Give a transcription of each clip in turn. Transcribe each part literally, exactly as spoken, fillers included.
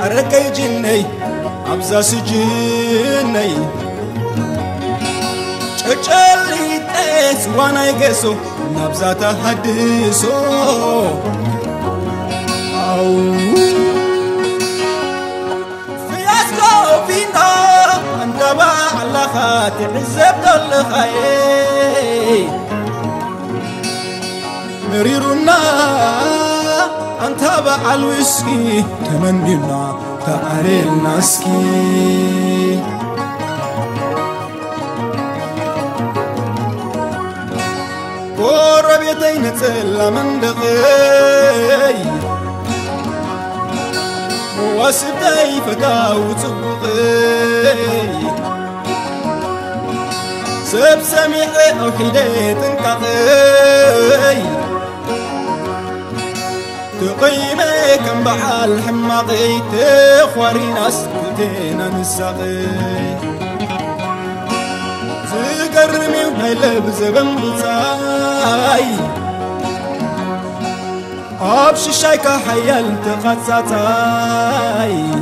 أركي جني أبزا سجني أجلي تيس وانا يقسو نبزا تحدثو في أسلو فينا أنت بعلا خاتي عزب دل خيي مريرنا أنت بعل ويسكي تمنينا تعريل ناسكي وربيتين تسلى من دقي واسبتي فتاو تبقي سب سميحي أو حديت انقضي تقيمي كم بحال حماقي تخواري ناس كلتين نساقي تقرمي ونايلة بزبن بطاي أبشي شايكا حيال تقاتاتاي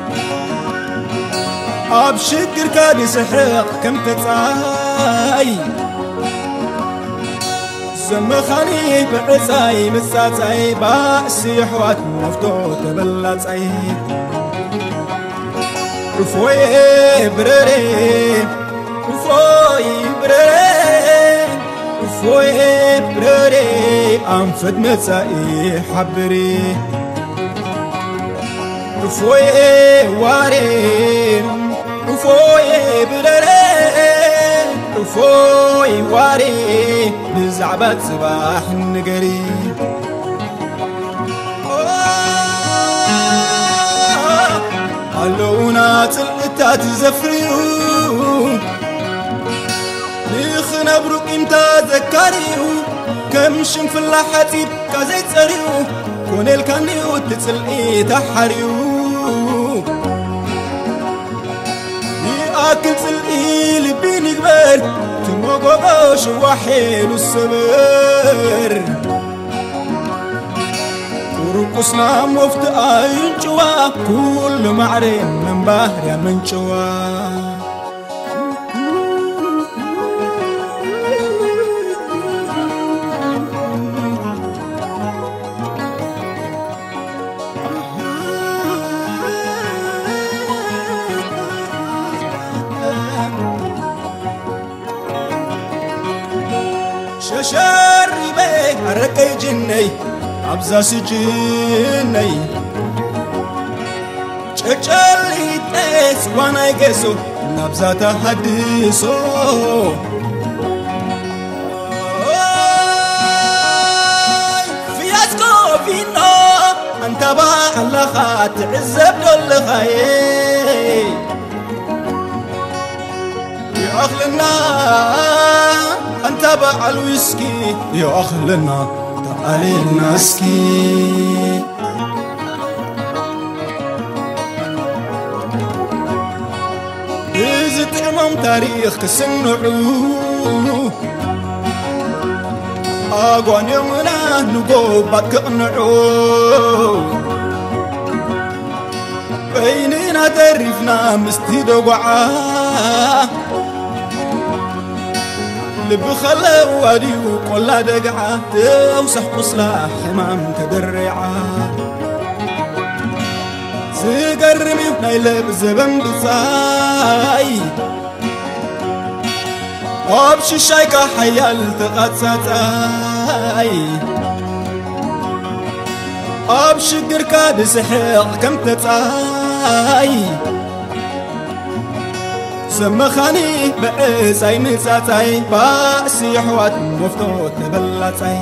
أبشي قركادي سحرق كم تتاي زمخاني بعزاي مساتاي باسي حوات مفتو تبلاتاي رفوي برري رفوي برري رفوي برري أنفد مساي حبري رفوي واري رفوي برري رفوي واري بزعبات صباح النقري اللونات اللي تزفريو ليخنا بروك امتا ذكريو كم شنف اللحاتي كازيت سريو كونيل كانيو تتسلقي تحريو أكل تلقي لبيني قبل تموقوش وحيل السبر ورقصنا مفت آين جوا كل معرين من بحر يا من جوا شربي أركي جني أبزا سجني تجلي تيس وانا يقسو نبزا تحدثو في أسكو فينا أنت بعلا خاتي عزب دل خيي يا أخلنا أنت بعل ويسكي يا أخلنا تعالي ناسكي إذا تعمم تاريخ كسنعو أقوان يومنا نقوب بعد كأنعو بيننا تعرفنا مستيدو وعاه لبخلا واديو قلا دقعة توسح قصلا حمام تدرعة سيقرمي ونايلة بزبن بصاي وابشي شايكا حيال تقاتاتاي أبشي قركا بسحيق كم تتاي سمخاني بأساي مساتاي باسي حوات مفتو تبلاتاي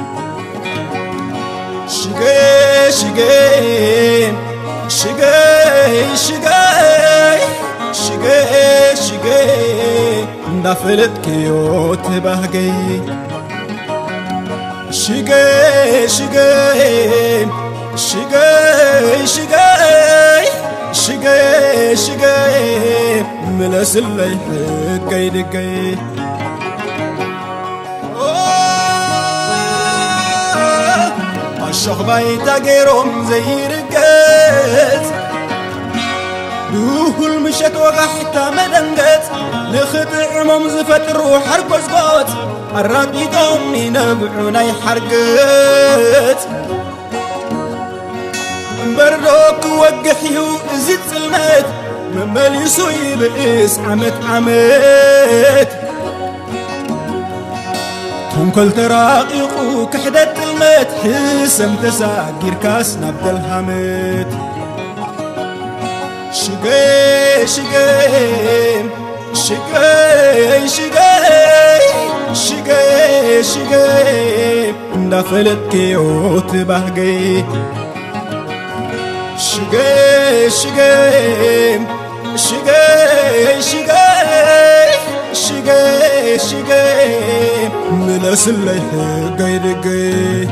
شقي شقي شقي شقي شقي شقي دافلت كيو تبهقي شقي شقي شقي شقي شقي شقي ملس اللي حكي دقي الشخ بيتا قيرهم زي رقات دهول مشت وقحتا مدنقت لخطع ممزفت روح حرقوز قوت الرادي دومي نبعوني حرقت بردوك وقحيو زيت المات ممليسو يبئس عمت عمت تنكل تراقيقو كحدت المات حسم تساقير كاس نبد الهمت شقي شقي شقي شقي شقي شقي دخلت كيوت بهقي شقي شقي شقي شقي شقي شقي ملس اللي حقي دقي